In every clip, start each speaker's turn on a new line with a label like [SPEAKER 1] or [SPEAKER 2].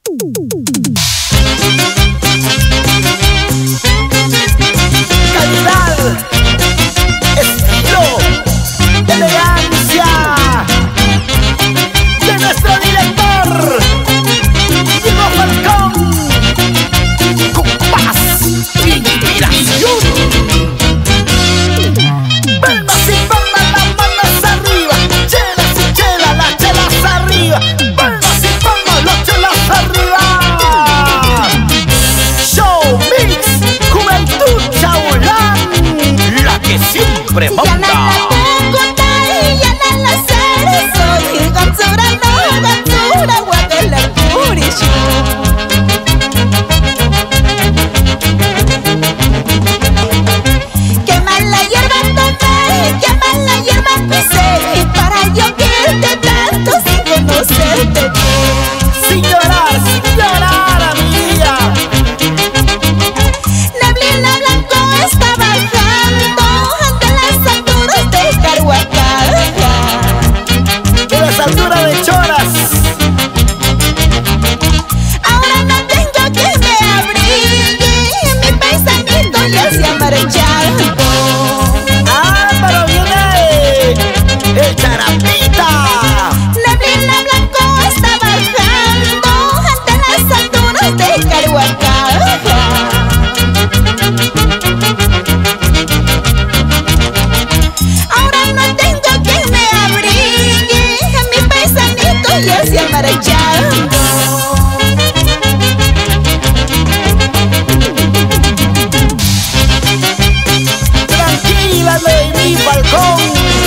[SPEAKER 1] Tranquila, Lady Falcón.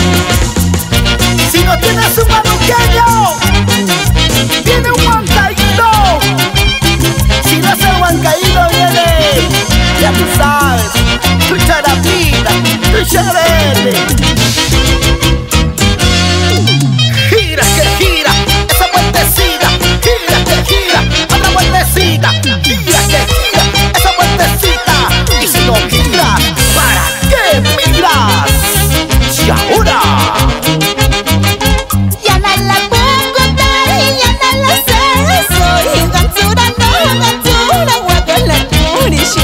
[SPEAKER 1] Si no tienes un manuqueño, tiene un huancaíno. Si no es el huancaíno, viene, ya tú sabes, tu charapita, tu charete. Gira que gira, esa vueltecita. Gira que gira, otra vueltecita. Gira que gira, esa vueltecita. Y si no gira, ¿para qué miras? Y ahora
[SPEAKER 2] ya no la puedo contar y ya no la sé. Soy gansura, no gansura, guacala turisho.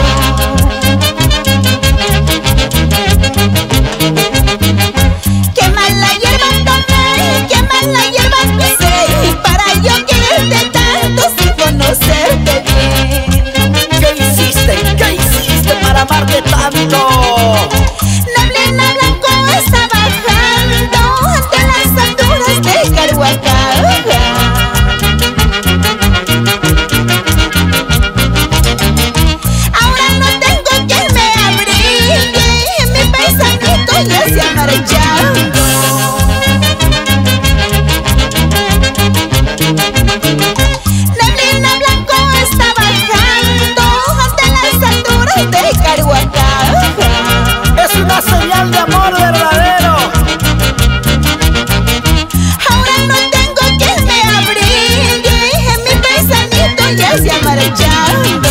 [SPEAKER 2] Quema la hierba tomé, quema la hierba pisé. Para yo quererte tanto sin conocerte bien.
[SPEAKER 1] ¿qué hiciste para amarte tanto?
[SPEAKER 2] Neblina blanco está bajando ante las alturas de Carhuacán. Ahora no tengo quien me abrigue, mi pensamiento ya se ha marchado. Neblina blanco está bajando ante las alturas de Carhuacán.
[SPEAKER 1] Es una señal de amor verdadero.
[SPEAKER 2] Ahora no tengo quien me abrigue, mi pensamiento ya se ha marchado.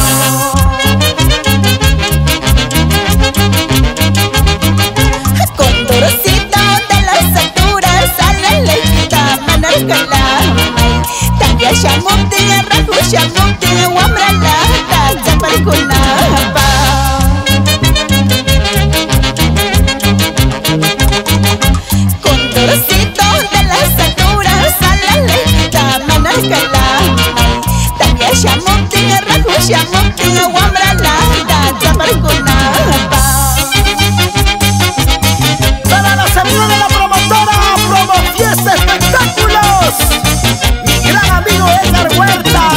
[SPEAKER 2] Condorcito de las alturas sale lejita manarcala. Tanya shamuti rahu shamuti wamrala tachaparkunapa. Condorcito de las alturas sale lejita manarcala. Tanya shamuti rahu shamuti wamrala tachaparkunapa.
[SPEAKER 1] Para los amigos de la promotora Promo Fiesta Espectáculos, mi gran amigo Edgar Huerta.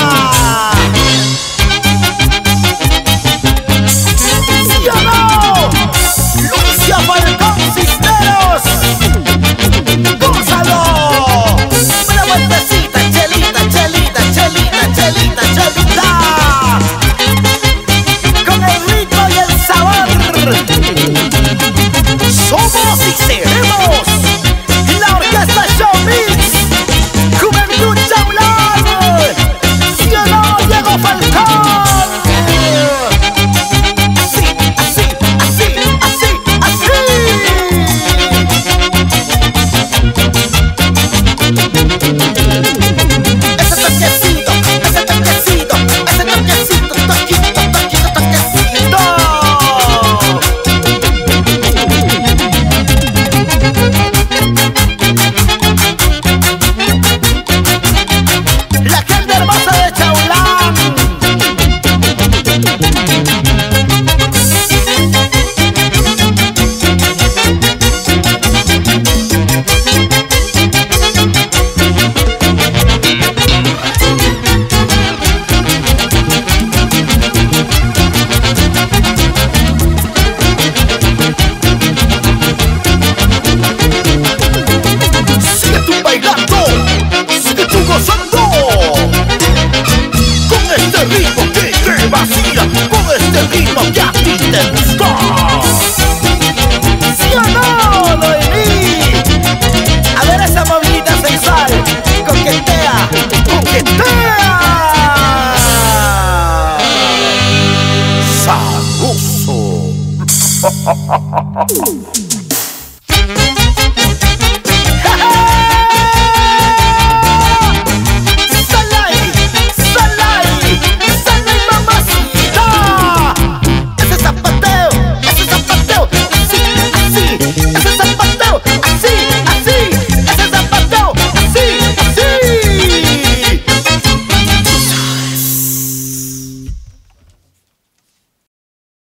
[SPEAKER 1] ¿Sí o no? Lucia Falcón Cisneros. Gózalo. Una vueltecita, chelita, chelita, chelita, chelita, chelita. Con el ritmo y el sabor. Somos y seremos la Orquesta Show Mix, Juventud Chaulán. ¿Sí o no, Diego Falcón? Así, así, así, así, así. Ese toquecito, ese toquecito.